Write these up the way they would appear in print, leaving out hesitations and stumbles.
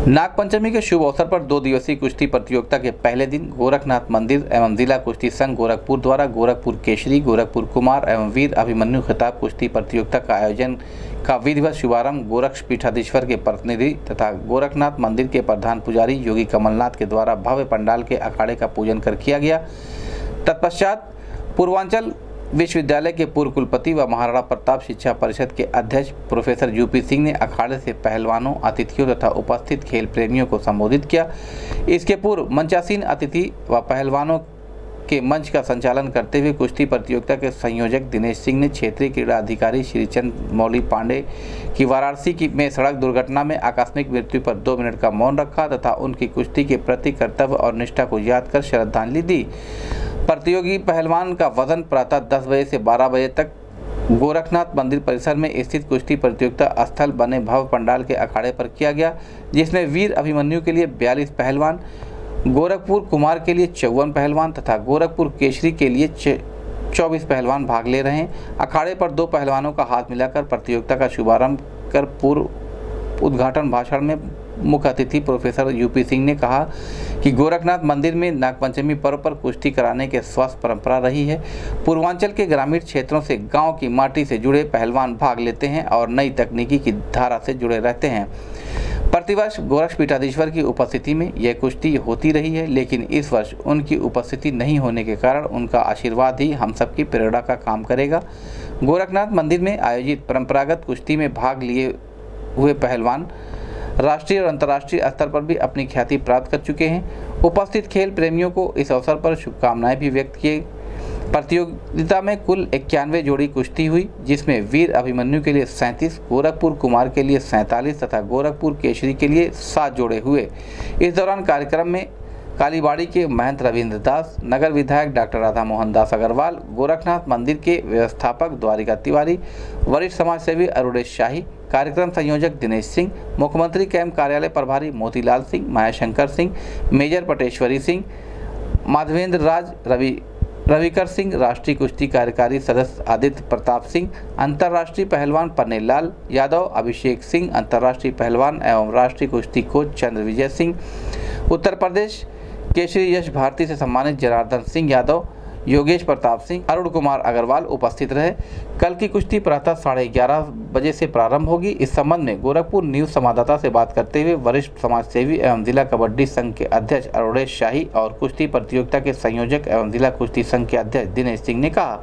नागपंचमी के शुभ अवसर पर 2 दिवसीय कुश्ती प्रतियोगिता के पहले दिन गोरखनाथ मंदिर एवं जिला कुश्ती संघ गोरखपुर द्वारा गोरखपुर केशरी, गोरखपुर कुमार एवं वीर अभिमन्यु खिताब कुश्ती प्रतियोगिता का आयोजन का विधिवत शुभारंभ गोरक्ष पीठाधीश्वर के प्रतिनिधि तथा गोरखनाथ मंदिर के प्रधान पुजारी योगी कमलनाथ के द्वारा भव्य पंडाल के अखाड़े का पूजन कर किया गया। तत्पश्चात पूर्वांचल विश्वविद्यालय के पूर्व कुलपति व महाराणा प्रताप शिक्षा परिषद के अध्यक्ष प्रोफेसर यूपी सिंह ने अखाड़े से पहलवानों, अतिथियों तथा उपस्थित खेल प्रेमियों को संबोधित किया। इसके पूर्व मंचासीन अतिथि व पहलवानों के मंच का संचालन करते हुए कुश्ती प्रतियोगिता के संयोजक दिनेश सिंह ने क्षेत्रीय क्रीड़ा अधिकारी श्रीचंद मौली पांडे की वाराणसी में सड़क दुर्घटना में आकस्मिक मृत्यु पर 2 मिनट का मौन रखा तथा उनकी कुश्ती के प्रति कर्तव्य और निष्ठा को याद कर श्रद्धांजलि दी। प्रतियोगी पहलवान का वजन प्रातः 10 बजे से 12 बजे तक गोरखनाथ मंदिर परिसर में स्थित कुश्ती प्रतियोगिता स्थल बने भव्य पंडाल के अखाड़े पर किया गया, जिसमें वीर अभिमन्यु के लिए 42 पहलवान, गोरखपुर कुमार के लिए 54 पहलवान तथा गोरखपुर केशरी के लिए 24 पहलवान भाग ले रहे हैं। अखाड़े पर 2 पहलवानों का हाथ मिलाकर प्रतियोगिता का शुभारंभ कर पूर्व उद्घाटन भाषण में मुख्य अतिथि प्रोफेसर यूपी सिंह ने कहा कि गोरखनाथ मंदिर में नागपंचमी पर्व पर कुश्ती कराने के स्वस्थ परंपरा रही है। पूर्वांचल के ग्रामीण क्षेत्रों से गांव की माटी से जुड़े पहलवान भाग लेते हैं और नई तकनीकी की धारा से जुड़े रहते हैं। प्रतिवर्ष गोरक्ष पीठाधीश्वर की उपस्थिति में यह कुश्ती होती रही है, लेकिन इस वर्ष उनकी उपस्थिति नहीं होने के कारण उनका आशीर्वाद ही हम सबकी प्रेरणा का काम करेगा। गोरखनाथ मंदिर में आयोजित परंपरागत कुश्ती में भाग लिए हुए पहलवान राष्ट्रीय और अंतर्राष्ट्रीय स्तर पर भी अपनी ख्याति प्राप्त कर चुके हैं। उपस्थित खेल प्रेमियों को इस अवसर पर शुभकामनाएं भी व्यक्त किए। प्रतियोगिता में कुल 91 जोड़ी कुश्ती हुई, जिसमें वीर अभिमन्यु के लिए 37, गोरखपुर कुमार के लिए 47 तथा गोरखपुर केशरी के लिए 7 जोड़े हुए। इस दौरान कार्यक्रम में कालीबाड़ी के महंत रविंद्र दास, नगर विधायक डॉक्टर राधा मोहन दास अग्रवाल, गोरखनाथ मंदिर के व्यवस्थापक द्वारिका तिवारी, वरिष्ठ समाज सेवी अरुणेश शाही, कार्यक्रम संयोजक दिनेश सिंह, मुख्यमंत्री कैंप कार्यालय प्रभारी मोतीलाल सिंह, मायाशंकर सिंह, मेजर पटेश्वरी सिंह, माधवेंद्र राज, रविकर सिंह, राष्ट्रीय कुश्ती कार्यकारी सदस्य आदित्य प्रताप सिंह, अंतर्राष्ट्रीय पहलवान पन्नेल लाल यादव, अभिषेक सिंह, अंतर्राष्ट्रीय पहलवान एवं राष्ट्रीय कुश्ती कोच चंद्र विजय सिंह, उत्तर प्रदेश केशरी यश भारती से सम्मानित जनार्दन सिंह यादव, योगेश प्रताप सिंह, अरुण कुमार अग्रवाल उपस्थित रहे। कल की कुश्ती प्रातः 11:30 बजे से प्रारंभ होगी। इस संबंध में गोरखपुर न्यूज संवाददाता से बात करते हुए वरिष्ठ समाज सेवी एवं जिला कबड्डी संघ के अध्यक्ष अरुणेश शाही और कुश्ती प्रतियोगिता के संयोजक एवं जिला कुश्ती संघ के अध्यक्ष दिनेश सिंह ने कहा।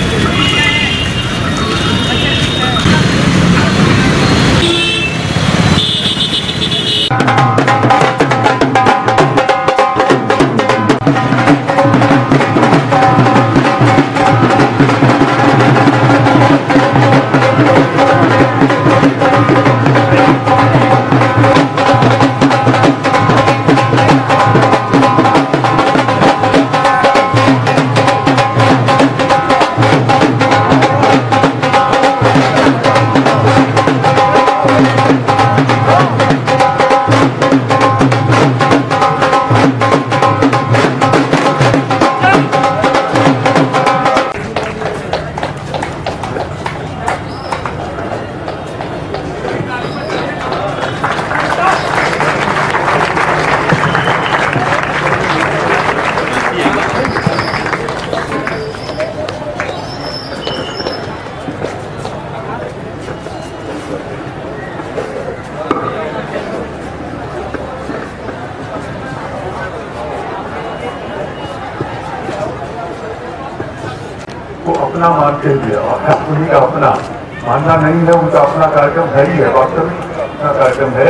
को अपना मानते हुए और उन्हीं का अपना मानना नहीं है, उनका अपना कार्यक्रम है ही है, वास्तविक अपना कार्यक्रम है।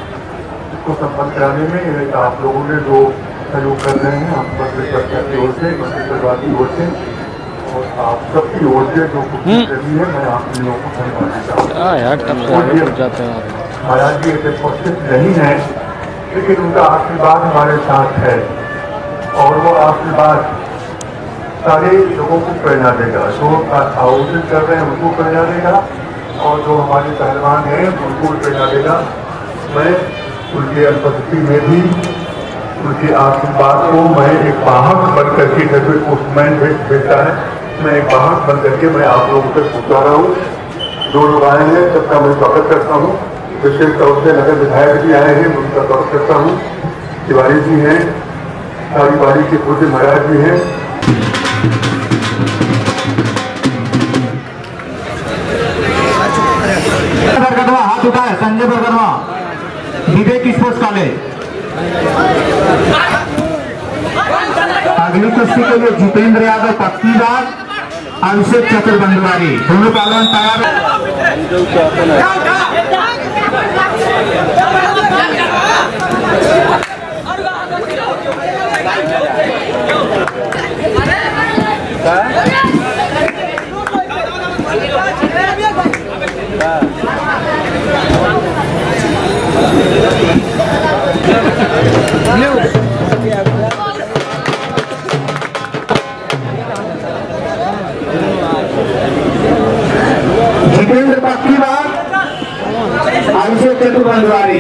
इसको संपन्न कराने में आप लोगों ने जो सहयोग कर रहे हैं, हम मंत्री परिषद की ओर से, मंत्री परिवार की ओर से और आप सबकी ओर से जो कुछ भी है, मैं आप लोगों को धन्यवाद देता हूँ। महाराज जी ऐसे उपस्थित नहीं है, लेकिन उनका आशीर्वाद हमारे साथ है और वो आशीर्वाद सारे लोगों को प्रेरणा देगा। जो आयोजन कर रहे हैं उनको प्रेरणा देगा और जो हमारे पहलवान हैं उनको प्रेरणा देगा। मैं उनकी अनुपस्थिति में भी उनके आशीर्वाद को मैं एक वाहक बन करके, जैसे पोस्टमैन भेजता है, मैं एक वाहक बन करके मैं आप लोगों तक पहुँचा रहा हूँ। जो लोग आए हैं सबका मैं स्वागत करता हूँ। विशेष तौर से नगर विधायक भी आए हैं, उनका स्वागत करता हूँ। तिवारी जी हैं, सारी बाड़ी के पूज्य महाराज जी हैं। हाथ उठाए संजय बर्मा, विवेक स्पोर्ट्स कॉलेज। अगली कुश्ती के लिए जितेंद्र यादव पक्कीबाग, अभिषेक चतुर्बंधवारी, दोनों पहलवान तैयार। जितेंद्र पक्कीबाग, अभिषेक चतुर्बंधवारी।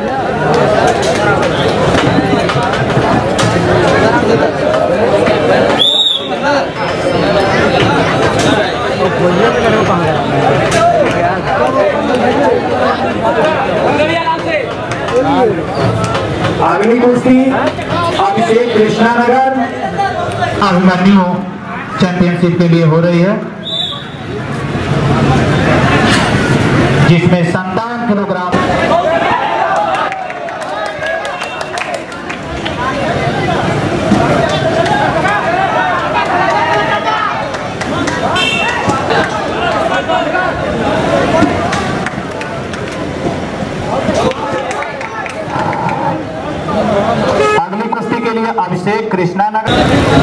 अगली कुश्ती अभिषेक कृष्णानगर अभिमन्यु चैंपियनशिप के लिए हो रही है, जिसमें 57 किलोग्राम। अगली कुश्ती के लिए अभिषेक कृष्णानगर।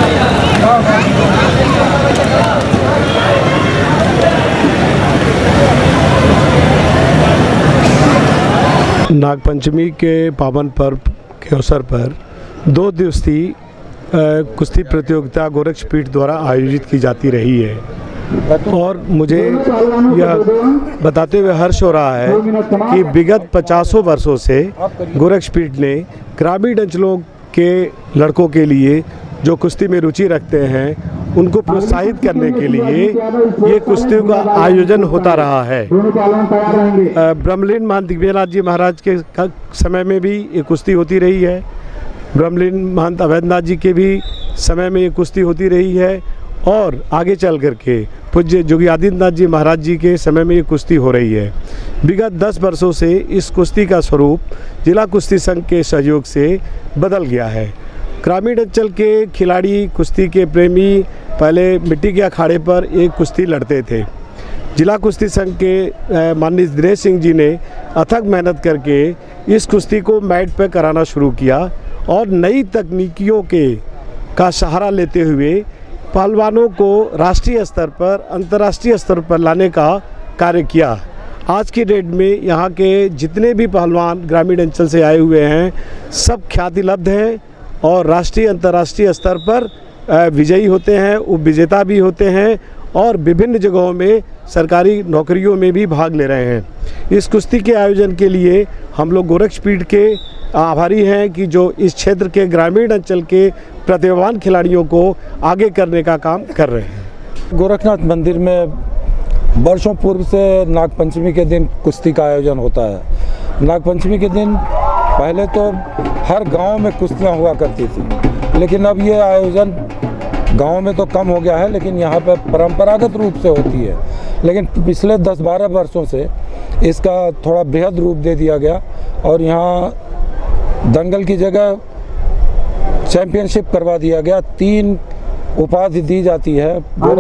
नागपंचमी के पावन पर्व के अवसर पर 2 दिवसीय कुश्ती प्रतियोगिता गोरक्षपीठ द्वारा आयोजित की जाती रही है और मुझे यह बताते हुए हर्ष हो रहा है कि विगत 50 वर्षों से गोरक्षपीठ ने ग्रामीण अंचलों के लड़कों के लिए जो कुश्ती में रुचि रखते हैं उनको प्रोत्साहित करने के लिए ये कुश्तियों का आयोजन होता रहा है। ब्रह्मलीन महंत दिग्विजयनाथ जी महाराज के समय में भी ये कुश्ती होती रही है, ब्रह्मलीन महंत अवैधनाथ जी के भी समय में ये कुश्ती होती रही है और आगे चल करके पूज्य जोगी आदित्यनाथ जी महाराज जी के समय में ये कुश्ती हो रही है। विगत 10 वर्षों से इस कुश्ती का स्वरूप जिला कुश्ती संघ के सहयोग से बदल गया है। ग्रामीण अंचल के खिलाड़ी, कुश्ती के प्रेमी पहले मिट्टी के अखाड़े पर एक कुश्ती लड़ते थे। जिला कुश्ती संघ के माननीय दिनेश सिंह जी ने अथक मेहनत करके इस कुश्ती को मैट पर कराना शुरू किया और नई तकनीकियों का सहारा लेते हुए पहलवानों को राष्ट्रीय स्तर पर, अंतर्राष्ट्रीय स्तर पर लाने का कार्य किया। आज की डेट में यहाँ के जितने भी पहलवान ग्रामीण अंचल से आए हुए हैं सब ख्याति लब्ध हैं और राष्ट्रीय अंतर्राष्ट्रीय स्तर पर विजयी होते हैं, उपविजेता भी होते हैं और विभिन्न जगहों में सरकारी नौकरियों में भी भाग ले रहे हैं। इस कुश्ती के आयोजन के लिए हम लोग गोरक्षपीठ के आभारी हैं कि जो इस क्षेत्र के ग्रामीण अंचल के प्रतिभावान खिलाड़ियों को आगे करने का काम कर रहे हैं। गोरखनाथ मंदिर में वर्षों पूर्व से नागपंचमी के दिन कुश्ती का आयोजन होता है। नागपंचमी के दिन पहले तो हर गांव में कुश्तियां हुआ करती थी, लेकिन अब ये आयोजन गांव में तो कम हो गया है, लेकिन यहाँ पे परंपरागत रूप से होती है। लेकिन पिछले 10-12 वर्षों से इसका थोड़ा बेहद रूप दे दिया गया और यहाँ दंगल की जगह चैंपियनशिप करवा दिया गया। 3 उपाधि दी जाती है,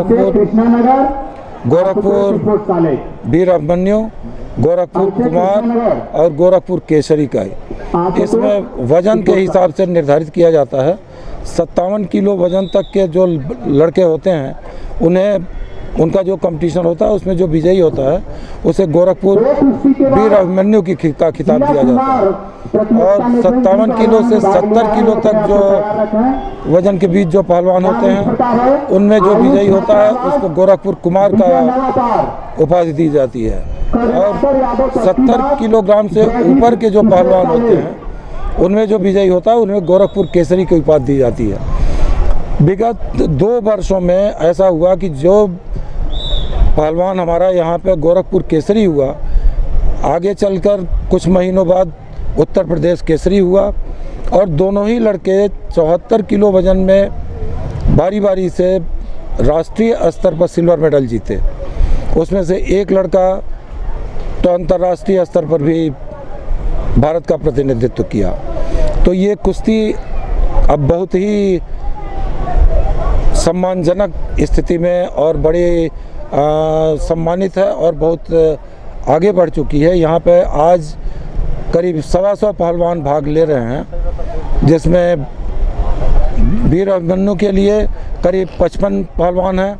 गोरखपुर वीर अभिमन्यु, गोरखपुर कुमार और गोरखपुर केसरी का। इसमें वजन के हिसाब से निर्धारित किया जाता है। 57 किलो वजन तक के जो लड़के होते हैं उनका जो कंपटीशन होता है उसमें जो विजयी होता है उसे गोरखपुर वीर अभिमन्यु का खिताब दिया जाता है। और 57 किलो से 70 किलो तक जो वजन के बीच जो पहलवान होते हैं उनमें जो विजयी होता है उसको गोरखपुर कुमार का उपाधि दी जाती है। और 70 किलोग्राम से ऊपर के जो पहलवान होते हैं उनमें जो विजयी होता है उनमें गोरखपुर केसरी की उपाधि दी जाती है। विगत 2 वर्षों में ऐसा हुआ कि जो पहलवान हमारा यहाँ पे गोरखपुर केसरी हुआ आगे चलकर कुछ महीनों बाद उत्तर प्रदेश केसरी हुआ और दोनों ही लड़के 74 किलो वजन में बारी बारी से राष्ट्रीय स्तर पर सिल्वर मेडल जीते। उसमें से एक लड़का तो अंतर्राष्ट्रीय स्तर पर भी भारत का प्रतिनिधित्व किया। तो ये कुश्ती अब बहुत ही सम्मानजनक स्थिति में और बड़े सम्मानित है और बहुत आगे बढ़ चुकी है। यहाँ पे आज करीब 125 पहलवान भाग ले रहे हैं, जिसमें वीर अभिमन्यु के लिए करीब 55 पहलवान हैं।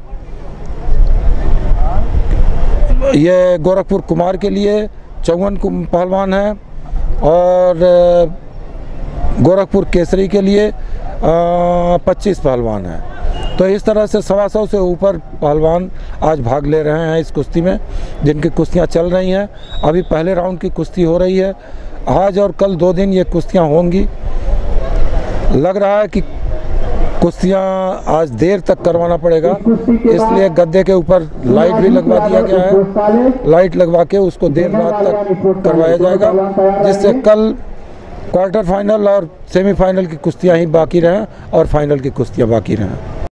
ये गोरखपुर कुमार के लिए 54 पहलवान हैं और गोरखपुर केसरी के लिए 25 पहलवान हैं। तो इस तरह से 125 से ऊपर पहलवान आज भाग ले रहे हैं इस कुश्ती में, जिनकी कुश्तियां चल रही हैं। अभी पहले राउंड की कुश्ती हो रही है। आज और कल 2 दिन ये कुश्तियां होंगी। लग रहा है कि कुश्तियां आज देर तक करवाना पड़ेगा, इसलिए गद्दे के ऊपर लाइट भी लगवा दिया गया है। लाइट लगवा के उसको देर रात तक करवाया जाएगा, जिससे कल क्वार्टर फाइनल और सेमीफाइनल की कुश्तियां ही बाकी रहें और फाइनल की कुश्तियां बाकी रहें।